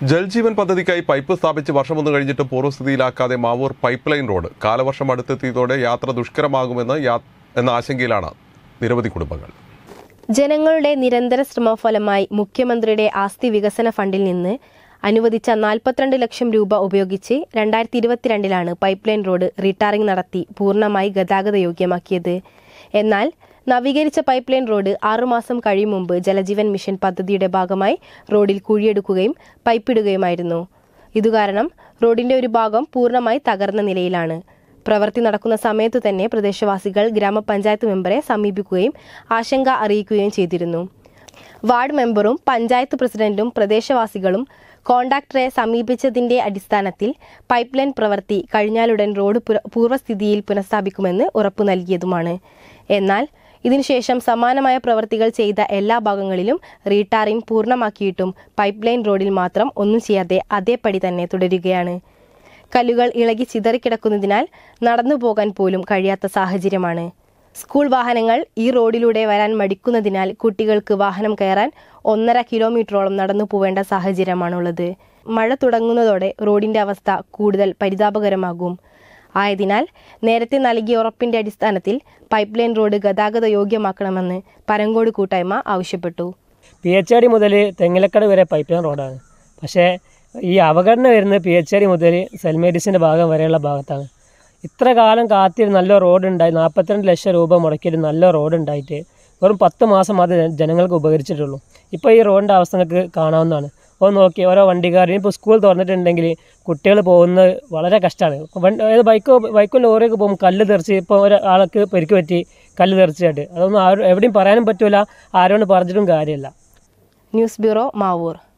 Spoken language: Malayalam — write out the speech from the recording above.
ജൽജീവൻ പദ്ധതിക്കായി പൈപ്പ് സ്ഥാപിച്ച് വർഷമൊന്നു കഴിഞ്ഞിട്ട് പൂർവ്വസ്ഥിതിയിലാക്കാതെ മാവൂർ പൈപ്പ് ലൈൻ റോഡ് കാലവർഷം അടുത്തെത്തിയതോടെ യാത്ര ദുഷ്കരമാകുമെന്ന ആശങ്കയിലാണ് നിരവധി കുടുംബങ്ങൾ. ജനങ്ങളുടെ നിരന്തര ശ്രമഫലമായി മുഖ്യമന്ത്രിയുടെ ആസ്തി വികസന ഫണ്ടിൽ നിന്ന് അനുവദിച്ച 42 ലക്ഷം രൂപ ഉപയോഗിച്ച് 2022 പൈപ്പ് ലൈൻ റോഡ് റീടാറിംഗ് നടത്തി പൂർണ്ണമായി ഗതാഗത യോഗ്യമാക്കിയത്. എന്നാൽ നവീകരിച്ച പൈപ്പ് ലൈൻ റോഡ് 6 മാസം കഴിയും മുമ്പ് ജലജീവൻ മിഷൻ പദ്ധതിയുടെ ഭാഗമായി റോഡിൽ കുഴിയെടുക്കുകയും പൈപ്പിടുകയുമായിരുന്നു. ഇതുകാരണം റോഡിന്റെ ഒരു ഭാഗം പൂർണ്ണമായി തകർന്ന നിലയിലാണ്. പ്രവൃത്തി നടക്കുന്ന സമയത്തു തന്നെ പ്രദേശവാസികൾ ഗ്രാമപഞ്ചായത്ത് മെമ്പറെ സമീപിക്കുകയും ആശങ്ക അറിയിക്കുകയും ചെയ്തിരുന്നു. വാർഡ് മെമ്പറും പഞ്ചായത്ത് പ്രസിഡന്റും പ്രദേശവാസികളും കോൺട്രാക്ടറെ സമീപിച്ചതിന്റെ അടിസ്ഥാനത്തിൽ പൈപ്പ് ലൈൻ പ്രവൃത്തി കഴിഞ്ഞാലുടൻ റോഡ് പൂർവ്വസ്ഥിതിയിൽ പുനഃസ്ഥാപിക്കുമെന്ന് ഉറപ്പു നൽകിയതുമാണ്. എന്നാൽ ഇതിനുശേഷം സമാനമായ പ്രവൃത്തികൾ ചെയ്ത എല്ലാ ഭാഗങ്ങളിലും റീടാറിംഗ് പൂർണ്ണമാക്കിയിട്ടും പൈപ്പ് ലൈൻ റോഡിൽ മാത്രം ഒന്നും ചെയ്യാതെ അതേപടി തന്നെ തുടരുകയാണ്. കല്ലുകൾ ഇളകി ചിതറിക്കിടക്കുന്നതിനാൽ നടന്നു പോകാൻ പോലും കഴിയാത്ത സാഹചര്യമാണ്. സ്കൂൾ വാഹനങ്ങൾ ഈ റോഡിലൂടെ വരാൻ മടിക്കുന്നതിനാൽ കുട്ടികൾക്ക് വാഹനം കയറാൻ 1.5 കിലോമീറ്ററോളം നടന്നു പോവേണ്ട സാഹചര്യമാണുള്ളത്. മഴ തുടങ്ങുന്നതോടെ റോഡിന്റെ അവസ്ഥ കൂടുതൽ പരിതാപകരമാകും. ആയതിനാൽ നേരത്തെ നൽകിയ ഉറപ്പിന്റെ അടിസ്ഥാനത്തിൽ പൈപ്പ് ലൈൻ റോഡ് ഗതാഗത യോഗ്യമാക്കണമെന്ന് പരങ്കോട് കൂട്ടായ്മ ആവശ്യപ്പെട്ടു. PHD മുതൽ തെങ്ങിലക്കട വരെ പൈപ്പ് ലൈൻ റോഡാണ്. പക്ഷേ ഈ അവഗണന വരുന്നത് PHD മുതൽ സെന്റ് മേരീസിൻ്റെ ഭാഗം വരെയുള്ള ഭാഗത്താണ്. ഇത്ര കാലം കാത്തിരുന്ന് നല്ല റോഡുണ്ടായി 42 ലക്ഷം രൂപ മുടക്കിയിട്ട് നല്ല റോഡുണ്ടായിട്ട് വെറും 10 മാസം മാത്രമേ ജനങ്ങൾക്ക് ഉപകരിച്ചിട്ടുള്ളൂ. ഇപ്പോൾ ഈ റോഡിൻ്റെ അവസ്ഥ നിങ്ങൾക്ക് കാണാവുന്നതാണ്. അപ്പോൾ നോക്കി ഓരോ വണ്ടിക്കാർ ഇപ്പോൾ സ്കൂൾ തുറന്നിട്ടുണ്ടെങ്കിൽ കുട്ടികൾ പോകുന്നത് വളരെ കഷ്ടമാണ്. അതായത് ബൈക്കോ ലോറിയൊക്കെ പോകുമ്പോൾ കല്ല് തെറിച്ച് ഇപ്പോൾ ഒരാൾക്ക് പരിക്ക് പറ്റി കല്ല് തെറിച്ചിട്ട് അതൊന്നും എവിടെയും പറയാനും പറ്റില്ല, ആരോട് പറഞ്ഞിട്ടും കാര്യമില്ല. News bureau, Mavoor.